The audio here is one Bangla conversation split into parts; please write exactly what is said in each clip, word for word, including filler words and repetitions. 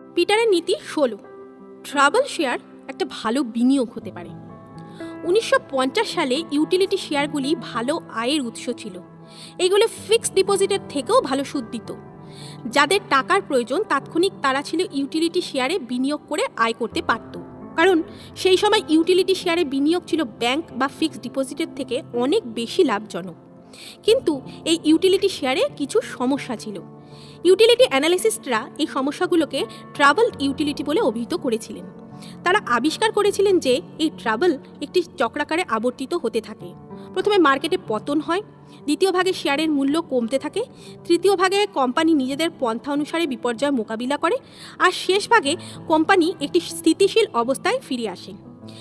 পিটারের নীতি ষোলো, ট্রাবল শেয়ার একটা ভালো বিনিয়োগ হতে পারে। উনিশশো পঞ্চাশ সালে ইউটিলিটি শেয়ারগুলি ভালো আয়ের উৎস ছিল। এইগুলো ফিক্সড ডিপোজিটের থেকেও ভালো সুদ দিত। যাদের টাকার প্রয়োজন তাৎক্ষণিক তারা ছিল ইউটিলিটি শেয়ারে বিনিয়োগ করে আয় করতে পারত, কারণ সেই সময় ইউটিলিটি শেয়ারে বিনিয়োগ ছিল ব্যাংক বা ফিক্সড ডিপোজিটের থেকে অনেক বেশি লাভজনক। কিন্তু এই ইউটিলিটি শেয়ারে কিছু সমস্যা ছিল। ইউটিলিটি অ্যানালিস্টরা এই সমস্যাগুলোকে ট্রাবল ইউটিলিটি বলে অভিহিত করেছিলেন। তারা আবিষ্কার করেছিলেন যে এই ট্রাবল একটি চক্রাকারে আবর্তিত হতে থাকে। প্রথমে মার্কেটে পতন হয়, দ্বিতীয় ভাগে শেয়ারের মূল্য কমতে থাকে, তৃতীয় ভাগে কোম্পানি নিজেদের পন্থা অনুসারে বিপর্যয় মোকাবিলা করে, আর শেষ ভাগে কোম্পানি একটি স্থিতিশীল অবস্থায় ফিরে আসে।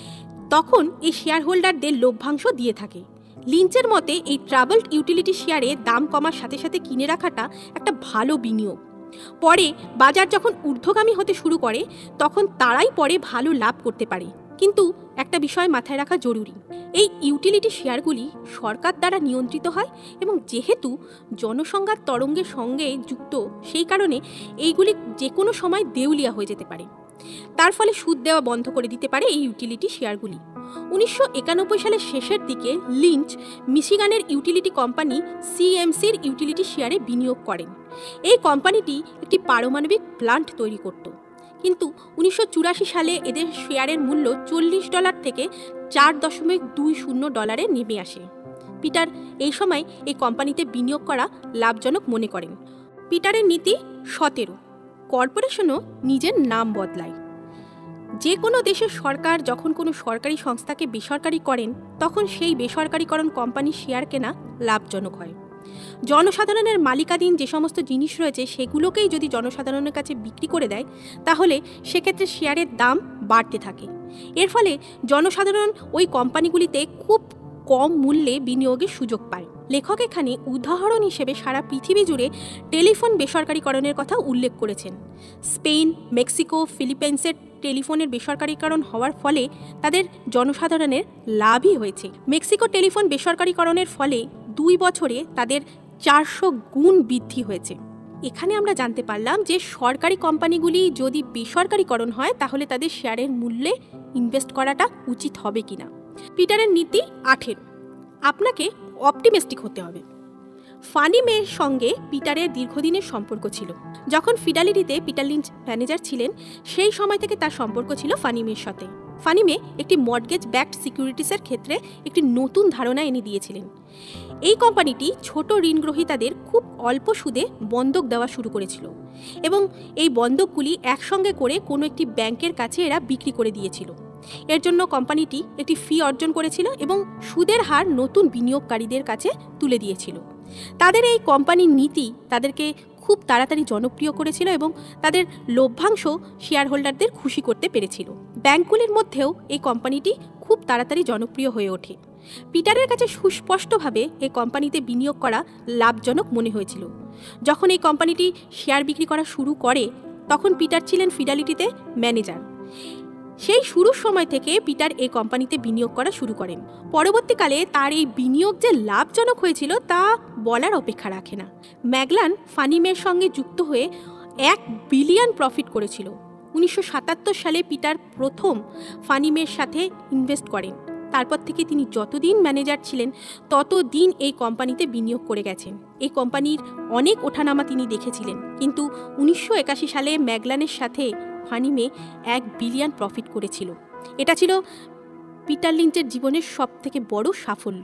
তখন এই শেয়ার হোল্ডারদের লভ্যাংশ দিয়ে থাকে। লিঞ্চের মতে এই ট্রাবলড ইউটিলিটি শেয়ারে দাম কমার সাথে সাথে কিনে রাখাটা একটা ভালো বিনিয়োগ। পরে বাজার যখন ঊর্ধ্বগামী হতে শুরু করে তখন তারাই পরে ভালো লাভ করতে পারে। কিন্তু একটা বিষয় মাথায় রাখা জরুরি, এই ইউটিলিটি শেয়ারগুলি সরকার দ্বারা নিয়ন্ত্রিত হয় এবং যেহেতু জনসংখ্যার তরঙ্গের সঙ্গে যুক্ত, সেই কারণে এইগুলি যে কোনো সময় দেউলিয়া হয়ে যেতে পারে। তার ফলে সুদ দেওয়া বন্ধ করে দিতে পারে এই ইউটিলিটি শেয়ারগুলি। উনিশশো একানব্বই সালের শেষের দিকে লিঞ্চ মিশিগানের ইউটিলিটি কোম্পানি সিএমসির ইউটিলিটি শেয়ারে বিনিয়োগ করেন। এই কোম্পানিটি একটি পারমাণবিক প্লান্ট তৈরি করত, কিন্তু উনিশশো চুরাশি সালে এদের শেয়ারের মূল্য চল্লিশ ডলার থেকে চার দশমিক দুই শূন্য ডলারে নেমে আসে। পিটার এই সময় এই কোম্পানিতে বিনিয়োগ করা লাভজনক মনে করেন। পিটারের নীতি সতেরো, কর্পোরেশনও নিজের নাম বদলায়। যে কোনো দেশের সরকার যখন কোনো সরকারি সংস্থাকে বেসরকারি করেন তখন সেই বেসরকারিকরণ কোম্পানির শেয়ার কেনা লাভজনক হয়। জনসাধারণের মালিকাধীন যে সমস্ত জিনিস রয়েছে সেগুলোকেই যদি জনসাধারণের কাছে বিক্রি করে দেয় তাহলে সেক্ষেত্রে শেয়ারের দাম বাড়তে থাকে। এর ফলে জনসাধারণ ওই কোম্পানিগুলিতে খুব কম মূল্যে বিনিয়োগের সুযোগ পায়। লেখক এখানে উদাহরণ হিসেবে সারা পৃথিবী জুড়ে টেলিফোন বেসরকারিকরণের কথা উল্লেখ করেছেন। স্পেন, মেক্সিকো, ফিলিপাইন্সের টেলিফোনের বেসরকারিকরণ হওয়ার ফলে তাদের জনসাধারণের লাভই হয়েছে। মেক্সিকো টেলিফোন বেসরকারিকরণের ফলে দুই বছরে তাদের চারশো গুণ বৃদ্ধি হয়েছে। এখানে আমরা জানতে পারলাম যে সরকারি কোম্পানিগুলি যদি বেসরকারিকরণ হয় তাহলে তাদের শেয়ারের মূল্যে ইনভেস্ট করাটা উচিত হবে কিনা। পিটারের নীতি আঠেরো, আপনাকে অপটিমিস্টিক হতে হবে। ফানি মের সঙ্গে পিটারের দীর্ঘদিনের সম্পর্ক ছিল। যখন ফিডালিটিতে পিটার লিঞ্চ ম্যানেজার ছিলেন সেই সময় থেকে তার সম্পর্ক ছিল ফানি মের সাথে। ফানি মে একটি মর্টগেজ ব্যাকড সিকিউরিটিসের ক্ষেত্রে একটি নতুন ধারণা এনে দিয়েছিলেন। এই কোম্পানিটি ছোট ঋণগ্রহীতাদের খুব অল্প সুদে বন্ধক দেওয়া শুরু করেছিল এবং এই বন্ধকগুলি একসঙ্গে করে কোনো একটি ব্যাংকের কাছে এরা বিক্রি করে দিয়েছিল। এর জন্য কোম্পানিটি একটি ফি অর্জন করেছিল এবং সুদের হার নতুন বিনিয়োগকারীদের কাছে তুলে দিয়েছিল। তাদের এই কোম্পানির নীতি তাদেরকে খুব তাড়াতাড়ি জনপ্রিয় করেছিল এবং তাদের লভ্যাংশ শেয়ার হোল্ডারদের খুশি করতে পেরেছিল। ব্যাংকগুলির মধ্যেও এই কোম্পানিটি খুব তাড়াতাড়ি জনপ্রিয় হয়ে ওঠে। পিটারের কাছে সুস্পষ্টভাবে এই কোম্পানিতে বিনিয়োগ করা লাভজনক মনে হয়েছিল। যখন এই কোম্পানিটি শেয়ার বিক্রি করা শুরু করে তখন পিটার ছিলেন ফিডালিটিতে ম্যানেজার। সেই শুরুর সময় থেকে পিটার এই কোম্পানিতে বিনিয়োগ করা শুরু করেন। পরবর্তীকালে তার এই বিনিয়োগ যে লাভজনক হয়েছিল তা বলার অপেক্ষা রাখে না। ম্যাগলান ফানি মের সঙ্গে যুক্ত হয়ে এক বিলিয়ন প্রফিট করেছিল। উনিশশো সাতাত্তর সালে পিটার প্রথম ফানি মের সাথে ইনভেস্ট করেন। তারপর থেকে তিনি যতদিন ম্যানেজার ছিলেন ততদিন এই কোম্পানিতে বিনিয়োগ করে গেছেন। এই কোম্পানির অনেক ওঠানামা তিনি দেখেছিলেন, কিন্তু উনিশশো একাশি সালে ম্যাগলানের সাথে ফানি মে এক বিলিয়ন প্রফিট করেছিল। এটা ছিল পিটার লিঞ্চের জীবনের সব থেকে বড় সাফল্য।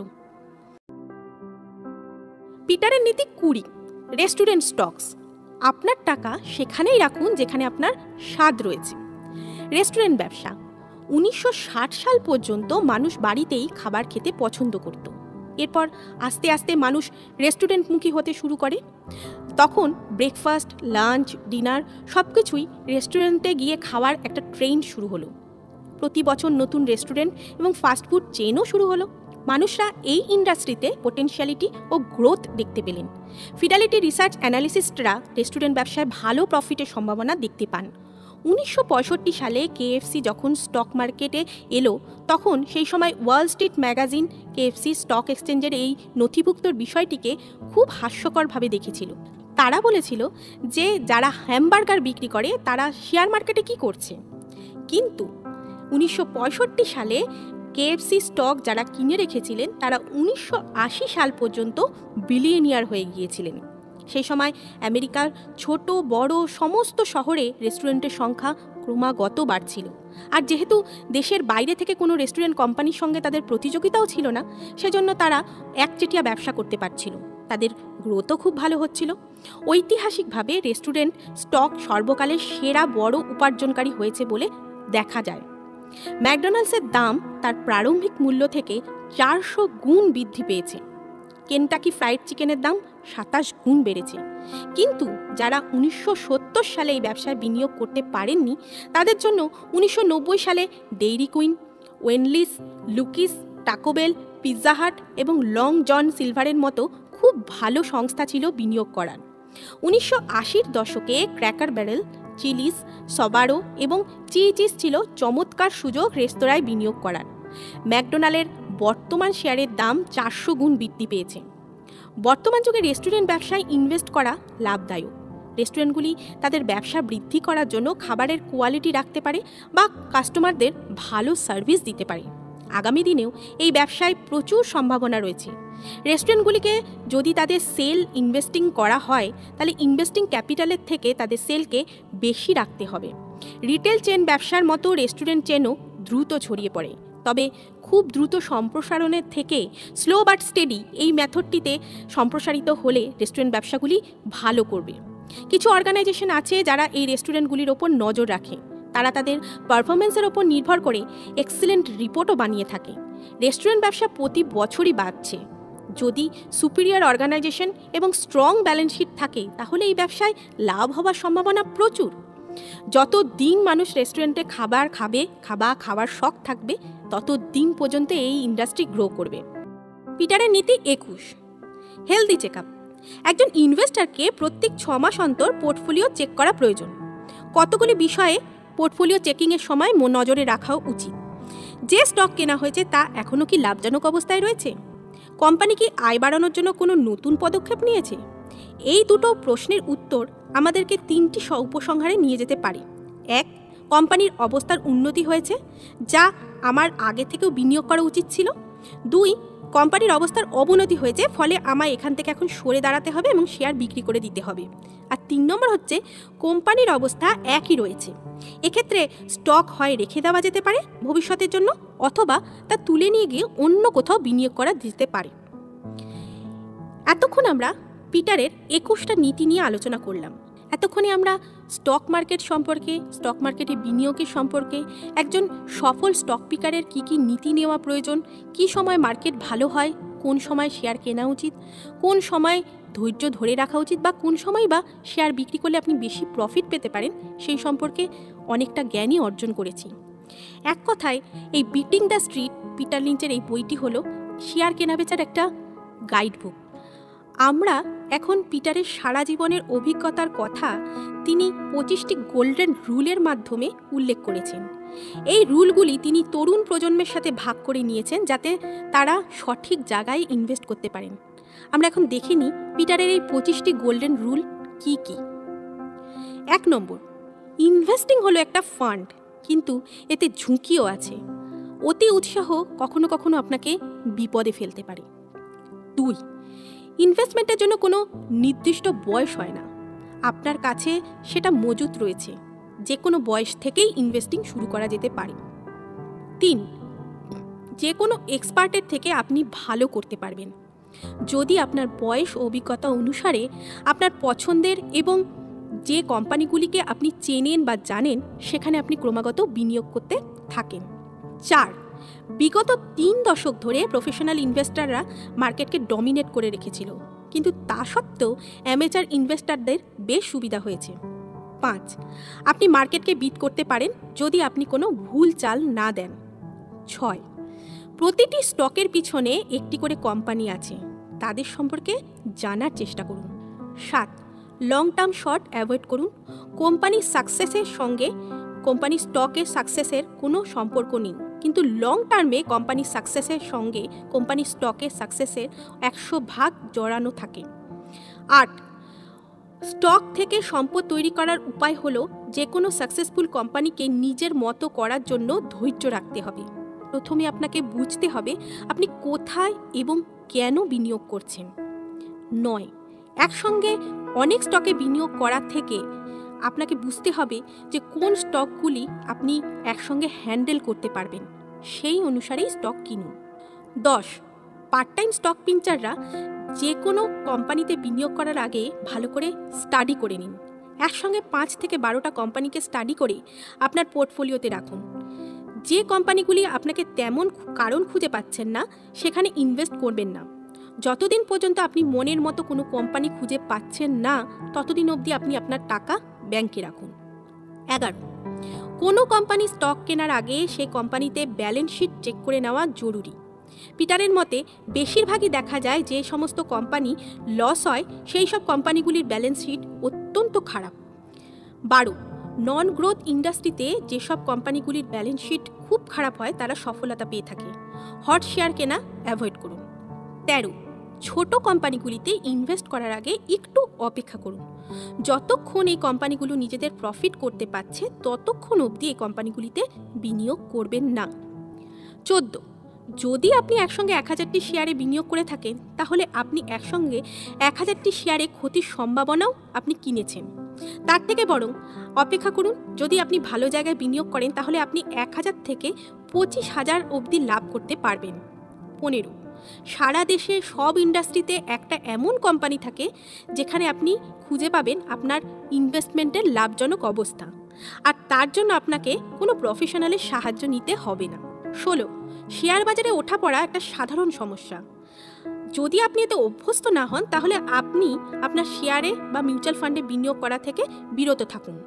পিটারের নীতি কুড়ি, রেস্টুরেন্ট স্টকস। আপনার টাকা সেখানেই রাখুন যেখানে আপনার স্বাদ রয়েছে। রেস্টুরেন্ট ব্যবসা। উনিশশো ষাট সাল পর্যন্ত মানুষ বাড়িতেই খাবার খেতে পছন্দ করত। এরপর আস্তে আস্তে মানুষ রেস্টুরেন্টমুখী হতে শুরু করে। তখন ব্রেকফাস্ট, লাঞ্চ, ডিনার সব কিছুই রেস্টুরেন্টে গিয়ে খাওয়ার একটা ট্রেন্ড শুরু হলো। প্রতি বছর নতুন রেস্টুরেন্ট এবং ফাস্টফুড চেনও শুরু হলো। মানুষরা এই ইন্ডাস্ট্রিতে পোটেনশিয়ালিটি ও গ্রোথ দেখতে পেলেন। ফিডালিটি রিসার্চ অ্যানালিস্টরা রেস্টুরেন্ট ব্যবসায় ভালো প্রফিটের সম্ভাবনা দেখতে পান। উনিশশো পঁয়ষট্টি সালে কেএফসি যখন স্টক মার্কেটে এলো তখন সেই সময় Wall Street magazine KFC stock এক্সচেঞ্জের এই নথিভুক্তর বিষয়টিকে খুব হাস্যকরভাবে দেখেছিল। তারা বলেছিল যে যারা হ্যামবার্গার বিক্রি করে তারা শেয়ার মার্কেটে কি করছে। কিন্তু উনিশশো পঁয়ষট্টি সালে কেএফসি স্টক যারা কিনে রেখেছিলেন তারা উনিশশো আশি সাল পর্যন্ত বিলিয়নিয়ার হয়ে গিয়েছিলেন। সেই সময় আমেরিকার ছোট বড় সমস্ত শহরে রেস্টুরেন্টের সংখ্যা ক্রমাগত বাড়ছিল। আর যেহেতু দেশের বাইরে থেকে কোনো রেস্টুরেন্ট কোম্পানির সঙ্গে তাদের প্রতিযোগিতাও ছিল না, সেজন্য তারা একচেটিয়া ব্যবসা করতে পারছিল। তাদের গ্রোথও খুব ভালো হচ্ছিল। ঐতিহাসিকভাবে রেস্টুরেন্ট স্টক সর্বকালের সেরা বড় উপার্জনকারী হয়েছে বলে দেখা যায়। ম্যাকডোনাল্ডসের দাম তার প্রারম্ভিক মূল্য থেকে চারশো গুণ বৃদ্ধি পেয়েছে। কেনটাকি ফ্রাইড চিকেনের দাম সাতাশ গুণ বেড়েছে। কিন্তু যারা উনিশশো সত্তর সালে এই ব্যবসায় বিনিয়োগ করতে পারেননি তাদের জন্য উনিশশো নব্বই সালে ডেইরি কুইন, ওয়েনলিস, লুকিস, টাকোবেল, পিৎজা হাট এবং লং জন সিলভারের মতো খুব ভালো সংস্থা ছিল বিনিয়োগ করার। উনিশশো আশির দশকে ক্র্যাকার ব্যারেল, চিলিস, সবারো এবং চিচিস ছিল চমৎকার সুযোগ রেস্তোরাঁয় বিনিয়োগ করার। ম্যাকডোনাল্ডের বর্তমান শেয়ারের দাম চারশো গুণ বৃদ্ধি পেয়েছে। বর্তমান যুগে রেস্টুরেন্ট ব্যবসায় ইনভেস্ট করা লাভদায়ক। রেস্টুরেন্টগুলি তাদের ব্যবসা বৃদ্ধি করার জন্য খাবারের কোয়ালিটি রাখতে পারে বা কাস্টমারদের ভালো সার্ভিস দিতে পারে। আগামী দিনেও এই ব্যবসায় প্রচুর সম্ভাবনা রয়েছে। রেস্টুরেন্টগুলিকে যদি তাদের সেল ইনভেস্টিং করা হয় তাহলে ইনভেস্টিং ক্যাপিটালের থেকে তাদের সেলকে বেশি রাখতে হবে। রিটেল চেন ব্যবসার মতো রেস্টুরেন্ট চেনও দ্রুত ছড়িয়ে পড়ে, তবে খুব দ্রুত সম্প্রসারণের থেকে স্লো বাট স্টেডি এই মেথডটিতে সম্প্রসারিত হলে রেস্টুরেন্ট ব্যবসাগুলি ভালো করবে। কিছু অর্গানাইজেশন আছে যারা এই রেস্টুরেন্টগুলির ওপর নজর রাখে। তারা তাদের পারফরমেন্সের ওপর নির্ভর করে এক্সিলেন্ট রিপোর্টও বানিয়ে থাকে। রেস্টুরেন্ট ব্যবসা প্রতি বছরই বাড়ছে। যদি সুপিরিয়র অর্গানাইজেশন এবং স্ট্রং ব্যালেন্স শিট থাকে তাহলে এই ব্যবসায় লাভ হওয়ার সম্ভাবনা প্রচুর। যত দিন মানুষ রেস্টুরেন্টে খাবার খাবে, খাবার খাওয়ার শখ থাকবে, তত দিন পর্যন্ত এই ইন্ডাস্ট্রি গ্রো করবে। পিটারের নীতি একুশ, হেলদি চেক আপ। একজন ইনভেস্টরকে প্রত্যেক ছ মাস অন্তর পোর্টফোলিও চেক করা প্রয়োজন। কতগুলি বিষয়ে পোর্টফোলিও চেকিংয়ের সময় নজরে রাখাও উচিত। যে স্টক কেনা হয়েছে তা এখনও কি লাভজনক অবস্থায় রয়েছে? কোম্পানি কি আয় বাড়ানোর জন্য কোনো নতুন পদক্ষেপ নিয়েছে? এই দুটো প্রশ্নের উত্তর আমাদেরকে তিনটি উপসংহারে নিয়ে যেতে পারে। এক, কোম্পানির অবস্থার উন্নতি হয়েছে যা আমার আগে থেকেও বিনিয়োগ করা উচিত ছিল। দুই, কোম্পানির অবস্থার অবনতি হয়েছে ফলে আমায় এখান থেকে এখন সরে দাঁড়াতে হবে এবং শেয়ার বিক্রি করে দিতে হবে। আর তিন নম্বর হচ্ছে কোম্পানির অবস্থা একই রয়েছে। এক্ষেত্রে স্টক হয় রেখে দেওয়া যেতে পারে ভবিষ্যতের জন্য, অথবা তা তুলে নিয়ে গিয়ে অন্য কোথাও বিনিয়োগ করা যেতে পারে। এতক্ষণ আমরা পিটারের একুশটা নীতি নিয়ে আলোচনা করলাম। এতক্ষণে আমরা স্টক মার্কেট সম্পর্কে, স্টক মার্কেটে বিনিয়োগের সম্পর্কে, একজন সফল স্টক পিকারের কী কী নীতি নেওয়া প্রয়োজন, কী সময় মার্কেট ভালো হয়, কোন সময় শেয়ার কেনা উচিত, কোন সময় ধৈর্য ধরে রাখা উচিত, বা কোন সময় বা শেয়ার বিক্রি করলে আপনি বেশি প্রফিট পেতে পারেন, সেই সম্পর্কে অনেকটা জ্ঞানই অর্জন করেছি। এক কথায় এই বিটিং দ্য স্ট্রিট পিটার লিঞ্চের এই বইটি হলো শেয়ার কেনাবেচার একটা গাইড বুক। আমরা এখন পিটারের সারা জীবনের অভিজ্ঞতার কথা তিনি পঁচিশটি গোল্ডেন রুলের মাধ্যমে উল্লেখ করেছেন। এই রুলগুলি তিনি তরুণ প্রজন্মের সাথে ভাগ করে নিয়েছেন যাতে তারা সঠিক জায়গায় ইনভেস্ট করতে পারেন। আমরা এখন দেখে নিই পিটারের এই পঁচিশটি গোল্ডেন রুল কি কি। এক নম্বর, ইনভেস্টিং হলো একটা ফান্ড, কিন্তু এতে ঝুঁকিও আছে। অতি উৎসাহ কখনো কখনো আপনাকে বিপদে ফেলতে পারে। দুই, ইনভেস্টমেন্টের জন্য কোনো নির্দিষ্ট বয়স হয় না, আপনার কাছে সেটা মজুত রয়েছে, যে কোনো বয়স থেকেই ইনভেস্টিং শুরু করা যেতে পারে। তিন, যে কোনো এক্সপার্টের থেকে আপনি ভালো করতে পারবেন যদি আপনার বয়স ও অভিজ্ঞতা অনুসারে আপনার পছন্দের এবং যে কোম্পানিগুলিকে আপনি চেনেন বা জানেন সেখানে আপনি ক্রমাগত বিনিয়োগ করতে থাকেন। চার, বিগত তিন দশক ধরে প্রফেশনাল ইনভেস্টাররা মার্কেটকে ডমিনেট করে রেখেছিল, কিন্তু তা সত্ত্বেও অ্যামেচার ইনভেস্টারদের বেশ সুবিধা হয়েছে। পাঁচ, আপনি মার্কেটকে বিট করতে পারেন যদি আপনি কোনো ভুল চাল না দেন। ছয়, প্রতিটি স্টকের পিছনে একটি করে কোম্পানি আছে, তাদের সম্পর্কে জানার চেষ্টা করুন। সাত, লং টার্ম শর্ট অ্যাভয়েড করুন। কোম্পানির সাকসেসের সঙ্গে কোম্পানির স্টকের সাকসেসের কোনো সম্পর্ক নেই, কিন্তু লং টার্মে কোম্পানির সাকসেসের সঙ্গে কোম্পানির স্টকের সাকসেসের একশো ভাগ জড়ানো থাকে। আট, স্টক থেকে সম্পদ তৈরি করার উপায় হলো যে কোনো সাকসেসফুল কোম্পানিকে নিজের মতো করার জন্য ধৈর্য রাখতে হবে। প্রথমে আপনাকে বুঝতে হবে আপনি কোথায় এবং কেন বিনিয়োগ করছেন। নয়, একসঙ্গে অনেক স্টকে বিনিয়োগ করার থেকে আপনাকে বুঝতে হবে যে কোন স্টকগুলি আপনি একসঙ্গে হ্যান্ডেল করতে পারবেন, সেই অনুসারেই স্টক কিনুন। দশ, পার্ট টাইম স্টক পিঞ্চাররা যে কোনো কোম্পানিতে বিনিয়োগ করার আগে ভালো করে স্টাডি করে নিন। একসঙ্গে পাঁচ থেকে বারোটা কোম্পানিকে স্টাডি করে আপনার পোর্টফোলিওতে রাখুন। যে কোম্পানিগুলি আপনাকে তেমন কারণ খুঁজে পাচ্ছেন না সেখানে ইনভেস্ট করবেন না। যতদিন পর্যন্ত আপনি মনের মতো কোনো কোম্পানি খুঁজে পাচ্ছেন না ততদিন অবধি আপনি আপনার টাকা ব্যাংকে রাখুন। এগারো, কোনো কোম্পানি স্টক কেনার আগে সেই কোম্পানিতে ব্যালেন্স শিট চেক করে নেওয়া জরুরি। পিটারের মতে বেশিরভাগই দেখা যায় যে সমস্ত কোম্পানি লস হয় সেই সব কোম্পানিগুলির ব্যালেন্স শিট অত্যন্ত খারাপ। বারো, নন গ্রোথ ইন্ডাস্ট্রিতে যেসব কোম্পানিগুলির ব্যালেন্স শিট খুব খারাপ হয় তারা সফলতা পেয়ে থাকে। হট শেয়ার কেনা অ্যাভয়েড করুন। তেরো, ছোট কোম্পানিগুলিতে ইনভেস্ট করার আগে একটু অপেক্ষা করুন। যতক্ষণ এই কোম্পানিগুলো নিজেদের প্রফিট করতে পারছে ততক্ষণ অবধি এই কোম্পানিগুলিতে বিনিয়োগ করবেন না। চোদ্দ, যদি আপনি একসঙ্গে এক হাজারটি শেয়ারে বিনিয়োগ করে থাকেন তাহলে আপনি একসঙ্গে এক হাজারটি শেয়ারে ক্ষতির সম্ভাবনাও আপনি কিনেছেন। তার থেকে বরং অপেক্ষা করুন। যদি আপনি ভালো জায়গায় বিনিয়োগ করেন তাহলে আপনি এক হাজার থেকে পঁচিশ হাজার অবধি লাভ করতে পারবেন। পনেরো, সারা দেশে সব ইন্ডাস্ট্রিতে একটা এমন কোম্পানি থাকে যেখানে আপনি খুঁজে পাবেন আপনার ইনভেস্টমেন্টের লাভজনক অবস্থা, আর তার জন্য আপনাকে কোনো প্রফেশনালের সাহায্য নিতে হবে না। ষোলো, শেয়ার বাজারে ওঠা পড়া একটা সাধারণ সমস্যা। যদি আপনি এতে অভ্যস্ত না হন তাহলে আপনি আপনার শেয়ারে বা মিউচুয়াল ফান্ডে বিনিয়োগ করা থেকে বিরত থাকুন।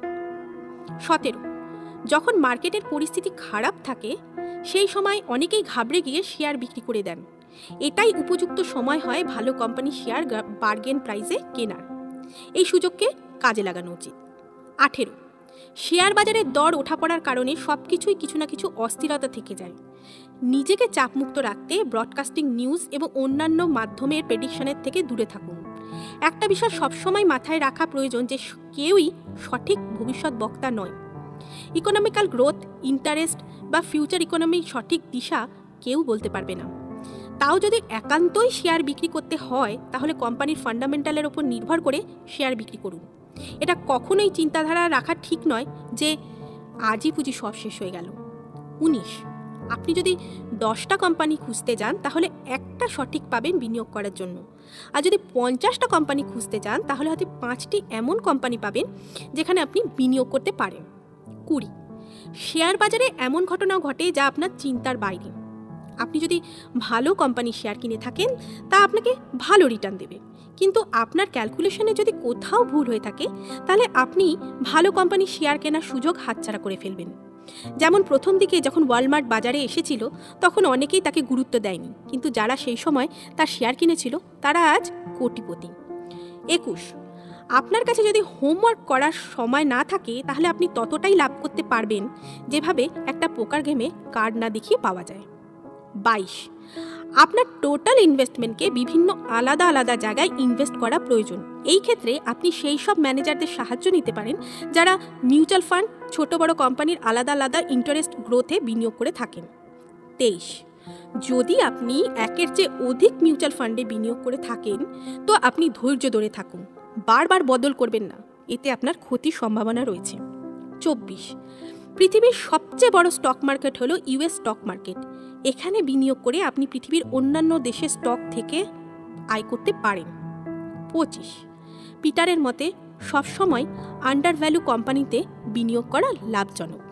সতেরো, যখন মার্কেটের পরিস্থিতি খারাপ থাকে সেই সময় অনেকেই ঘাবড়ে গিয়ে শেয়ার বিক্রি করে দেন। এটাই উপযুক্ত সময় হয় ভালো কোম্পানি শেয়ার বার্গেন প্রাইসে কেনার। এই সুযোগকে কাজে লাগানো উচিত। আঠেরো, শেয়ার বাজারের দর ওঠা পড়ার কারণে সব কিছুই কিছু না কিছু অস্থিরতা থেকে যায়। নিজেকে চাপমুক্ত রাখতে ব্রডকাস্টিং নিউজ এবং অন্যান্য মাধ্যমের প্রেডিকশনের থেকে দূরে থাকুন। একটা বিষয় সবসময় মাথায় রাখা প্রয়োজন যে কেউই সঠিক ভবিষ্যৎ বক্তা নয়। ইকোনমিক্যাল গ্রোথ, ইন্টারেস্ট বা ফিউচার ইকোনমির সঠিক দিশা কেউ বলতে পারবে না। তাও যদি একান্তই শেয়ার বিক্রি করতে হয় তাহলে কোম্পানির ফান্ডামেন্টালের ওপর নির্ভর করে শেয়ার বিক্রি করুন। এটা কখনোই চিন্তাধারা রাখা ঠিক নয় যে আজই পুঁজি সব শেষ হয়ে গেল। উনিশ, আপনি যদি দশটা কোম্পানি খুঁজতে যান তাহলে একটা সঠিক পাবেন বিনিয়োগ করার জন্য, আর যদি পঞ্চাশটা কোম্পানি খুঁজতে যান তাহলে হয়তো পাঁচটি এমন কোম্পানি পাবেন যেখানে আপনি বিনিয়োগ করতে পারেন। কুড়ি, শেয়ার বাজারে এমন ঘটনাও ঘটে যা আপনার চিন্তার বাইরে। আপনি যদি ভালো কোম্পানি শেয়ার কিনে থাকেন তা আপনাকে ভালো রিটার্ন দেবে, কিন্তু আপনার ক্যালকুলেশনে যদি কোথাও ভুল হয়ে থাকে তাহলে আপনি ভালো কোম্পানি শেয়ার কেনার সুযোগ হাতছাড়া করে ফেলবেন। যেমন প্রথম দিকে যখন ওয়ালমার্ট বাজারে এসেছিল তখন অনেকেই তাকে গুরুত্ব দেয়নি, কিন্তু যারা সেই সময় তার শেয়ার কিনেছিল তারা আজ কোটিপতি। একুশ, আপনার কাছে যদি হোমওয়ার্ক করার সময় না থাকে তাহলে আপনি ততটাই লাভ করতে পারবেন যেভাবে একটা পোকার গেমে কার্ড না দেখিয়ে পাওয়া যায়। বাইশ, আপনার টোটাল ইনভেস্টমেন্টকে বিভিন্ন আলাদা আলাদা জায়গায় ইনভেস্ট করা প্রয়োজন। এই ক্ষেত্রে আপনি সেই সব ম্যানেজারদের সাহায্য নিতে পারেন যারা মিউচুয়াল ফান্ড, ছোট বড় কোম্পানির আলাদা আলাদা ইন্টারেস্ট গ্রোথে বিনিয়োগ করে থাকেন। তেইশ, যদি আপনি একের চেয়ে অধিক মিউচুয়াল ফান্ডে বিনিয়োগ করে থাকেন তো আপনি ধৈর্য ধরে থাকুন, বারবার বদল করবেন না, এতে আপনার ক্ষতির সম্ভাবনা রয়েছে। চব্বিশ, পৃথিবীর সবচেয়ে বড় স্টক মার্কেট হলো ইউএস স্টক মার্কেট। এখানে বিনিয়োগ করে আপনি পৃথিবীর অন্যান্য দেশের স্টক থেকে আয় করতে পারেন। পঁচিশ, পিটারের মতে সবসময় আন্ডার ভ্যালু কোম্পানিতে বিনিয়োগ করা লাভজনক।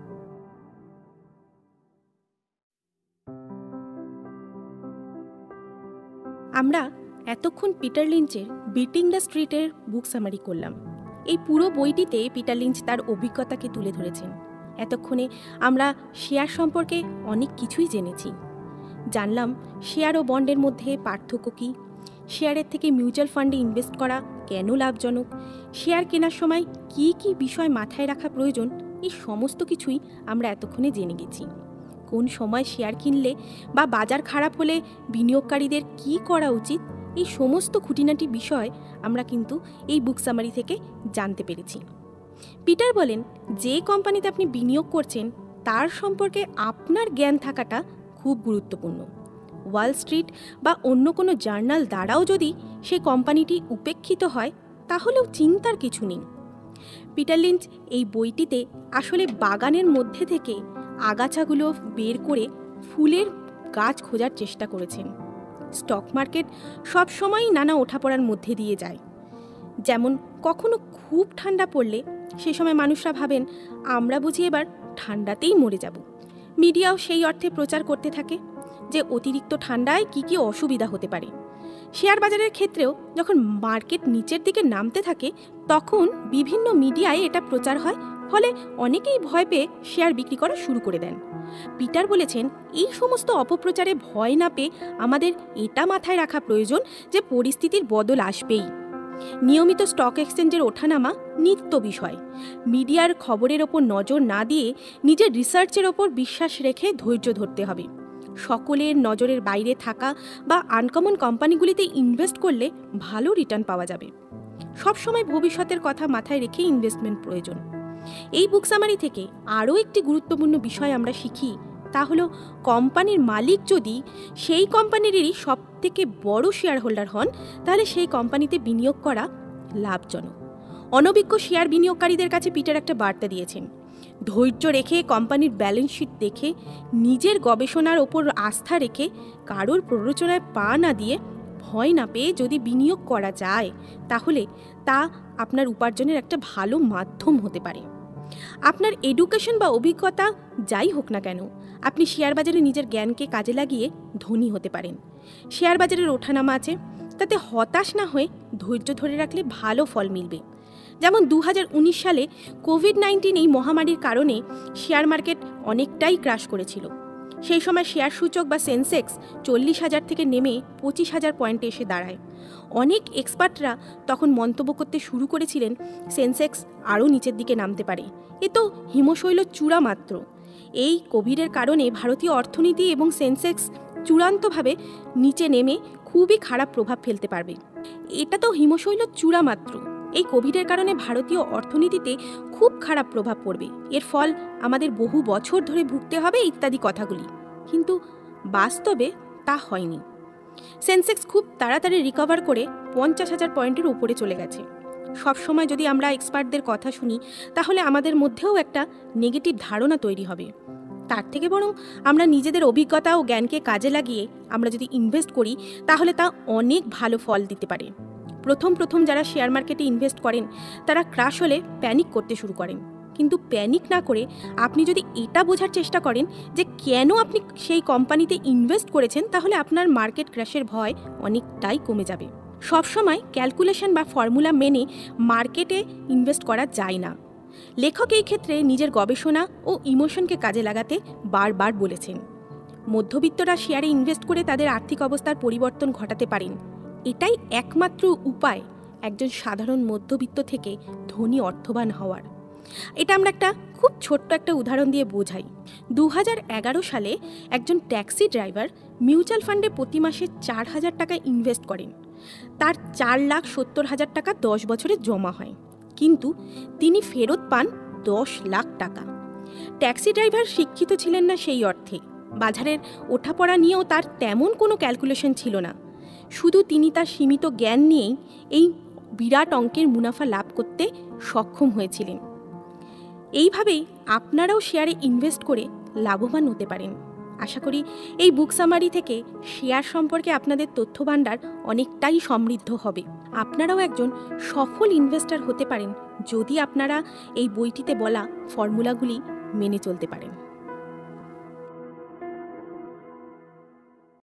আমরা এতক্ষণ পিটার লিঞ্চের বিটিং দ্য স্ট্রিটের বুক সামারি করলাম। এই পুরো বইটিতে পিটার লিঞ্চ তার অভিজ্ঞতাকে তুলে ধরেছেন। এতক্ষণে আমরা শেয়ার সম্পর্কে অনেক কিছুই জেনেছি। জানলাম শেয়ার ও বন্ডের মধ্যে পার্থক্য কী, শেয়ারের থেকে মিউচুয়াল ফান্ডে ইনভেস্ট করা কেন লাভজনক, শেয়ার কেনার সময় কী কী বিষয় মাথায় রাখা প্রয়োজন, এই সমস্ত কিছুই আমরা এতক্ষণে জেনে গেছি। কোন সময় শেয়ার কিনলে বা বাজার খারাপ হলে বিনিয়োগকারীদের কী করা উচিত এই সমস্ত খুঁটিনাটি বিষয় আমরা কিন্তু এই বুক সামারি থেকে জানতে পেরেছি। পিটার বলেন, যে কোম্পানিতে আপনি বিনিয়োগ করছেন তার সম্পর্কে আপনার জ্ঞান থাকাটা খুব গুরুত্বপূর্ণ। ওয়াল স্ট্রিট বা অন্য কোনো জার্নাল দ্বারাও যদি সেই কোম্পানিটি উপেক্ষিত হয় তাহলেও চিন্তার কিছু নেই। পিটার লিঞ্চ এই বইটিতে আসলে বাগানের মধ্যে থেকে আগাছাগুলো বের করে ফুলের গাছ খোঁজার চেষ্টা করেছেন। স্টক মার্কেট সবসময়ই নানা ওঠাপড়ার মধ্যে দিয়ে যায়। যেমন কখনো খুব ঠান্ডা পড়লে সে সময় মানুষরা ভাবেন আমরা বুঝি এবার ঠান্ডাতেই মরে যাব। মিডিয়াও সেই অর্থে প্রচার করতে থাকে যে অতিরিক্ত ঠান্ডায় কি কি অসুবিধা হতে পারে। শেয়ার বাজারের ক্ষেত্রেও যখন মার্কেট নিচের দিকে নামতে থাকে তখন বিভিন্ন মিডিয়ায় এটা প্রচার হয়, ফলে অনেকেই ভয় পেয়ে শেয়ার বিক্রি করা শুরু করে দেন। পিটার বলেছেন, এই সমস্ত অপপ্রচারে ভয় না পেয়ে আমাদের এটা মাথায় রাখা প্রয়োজন যে পরিস্থিতির বদল আসবেই। নিয়মিত স্টক এক্সচেঞ্জের ওঠানামা নিত্য বিষয়। মিডিয়ার খবরের ওপর নজর না দিয়ে নিজের রিসার্চের ওপর বিশ্বাস রেখে ধৈর্য ধরতে হবে। সকলের নজরের বাইরে থাকা বা আনকমন কোম্পানিগুলিতে ইনভেস্ট করলে ভালো রিটার্ন পাওয়া যাবে। সবসময় ভবিষ্যতের কথা মাথায় রেখে ইনভেস্টমেন্ট প্রয়োজন। এই বুক সামারি থেকে আরও একটি গুরুত্বপূর্ণ বিষয় আমরা শিখি, তা হলো কোম্পানির মালিক যদি সেই কোম্পানিরই সব থেকে বড় শেয়ার হোল্ডার হন তাহলে সেই কোম্পানিতে বিনিয়োগ করা লাভজনক। অনভিজ্ঞ শেয়ার বিনিয়োগকারীদের কাছে পিটার একটা বার্তা দিয়েছেন, ধৈর্য রেখে কোম্পানির ব্যালেন্স শিট দেখে নিজের গবেষণার ওপর আস্থা রেখে কারোর প্ররোচনায় পা না দিয়ে ভয় না পেয়ে যদি বিনিয়োগ করা যায় তাহলে তা আপনার উপার্জনের একটা ভালো মাধ্যম হতে পারে। আপনার এডুকেশন বা অভিজ্ঞতা যাই হোক না কেন, আপনি শেয়ার বাজারে নিজের জ্ঞানকে কাজে লাগিয়ে ধনী হতে পারেন। শেয়ার বাজারের ওঠানামা আছে, তাতে হতাশ না হয়ে ধৈর্য ধরে রাখলে ভালো ফল মিলবে। যেমন দু হাজার উনিশ সালে কোভিড নাইন্টিন এই মহামারীর কারণে শেয়ার মার্কেট অনেকটাই ক্রাশ করেছিল। সেই সময় শেয়ার সূচক বা সেন্সেক্স চল্লিশ হাজার থেকে নেমে পঁচিশ হাজার পয়েন্টে এসে দাঁড়ায়। অনেক এক্সপার্টরা তখন মন্তব্য করতে শুরু করেছিলেন সেন্সেক্স আরও নিচের দিকে নামতে পারে, এ তো হিমশৈল চূড়া মাত্র। এই কোভিডের কারণে ভারতীয় অর্থনীতি এবং সেন্সেক্স চূড়ান্তভাবে নিচে নেমে খুবই খারাপ প্রভাব ফেলতে পারবে। এটা তো হিমশৈল চূড়া মাত্র। এই কোভিডের কারণে ভারতীয় অর্থনীতিতে খুব খারাপ প্রভাব পড়বে, এর ফল আমাদের বহু বছর ধরে ভুগতে হবে ইত্যাদি কথাগুলি। কিন্তু বাস্তবে তা হয়নি। সেন্সেক্স খুব তাড়াতাড়ি রিকভার করে পঞ্চাশ হাজার পয়েন্টের উপরে চলে গেছে। সবসময় যদি আমরা এক্সপার্টদের কথা শুনি তাহলে আমাদের মধ্যেও একটা নেগেটিভ ধারণা তৈরি হবে। তার থেকে বরং আমরা নিজেদের অভিজ্ঞতা ও জ্ঞানকে কাজে লাগিয়ে আমরা যদি ইনভেস্ট করি তাহলে তা অনেক ভালো ফল দিতে পারে। প্রথম প্রথম যারা শেয়ার মার্কেটে ইনভেস্ট করেন তারা ক্রাশ হলে প্যানিক করতে শুরু করেন, কিন্তু প্যানিক না করে আপনি যদি এটা বোঝার চেষ্টা করেন যে কেন আপনি সেই কোম্পানিতে ইনভেস্ট করেছেন তাহলে আপনার মার্কেট ক্র্যাশের ভয় অনেকটাই কমে যাবে। সবসময় ক্যালকুলেশন বা ফর্মুলা মেনে মার্কেটে ইনভেস্ট করা যায় না। লেখক এই ক্ষেত্রে নিজের গবেষণা ও ইমোশনকে কাজে লাগাতে বারবার বলেছেন। মধ্যবিত্তরা শেয়ারে ইনভেস্ট করে তাদের আর্থিক অবস্থার পরিবর্তন ঘটাতে পারেন। এটাই একমাত্র উপায় একজন সাধারণ মধ্যবিত্ত থেকে ধনী অর্থবান হওয়ার। এটা আমরা একটা খুব ছোট্ট একটা উদাহরণ দিয়ে বোঝাই। দু হাজার এগারো সালে একজন ট্যাক্সি ড্রাইভার মিউচুয়াল ফান্ডে প্রতি মাসে চার হাজার টাকা ইনভেস্ট করেন। তার চার লাখ সত্তর হাজার টাকা দশ বছরে জমা হয়, কিন্তু তিনি ফেরত পান দশ লাখ টাকা। ট্যাক্সি ড্রাইভার শিক্ষিত ছিলেন না সেই অর্থে, বাজারের ওঠাপড়া নিয়েও তার তেমন কোনো ক্যালকুলেশন ছিল না। শুধু তিনি তার সীমিত জ্ঞান নিয়েই এই বিরাট অঙ্কের মুনাফা লাভ করতে সক্ষম হয়েছিলেন। এইভাবেই আপনারাও শেয়ারে ইনভেস্ট করে লাভবান হতে পারেন। আশা করি এই বুক সামারি থেকে শেয়ার সম্পর্কে আপনাদের তথ্য ভাণ্ডার অনেকটাই সমৃদ্ধ হবে। আপনারাও একজন সফল ইনভেস্টর হতে পারেন যদি আপনারা এই বইটিতে বলা ফর্মুলাগুলি মেনে চলতে পারেন।